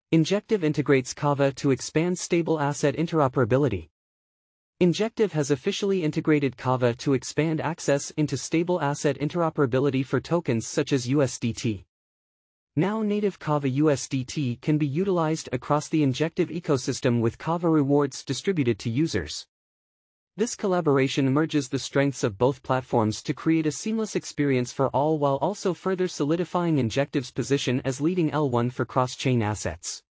Injective integrates Kava to expand stable asset interoperability. Injective has officially integrated Kava to expand access into stable asset interoperability for tokens such as USDt. Now native Kava USDt can be utilized across the Injective ecosystem with Kava rewards distributed to users. This collaboration merges the strengths of both platforms to create a seamless experience for all while also further solidifying Injective's position as leading L1 for cross-chain assets.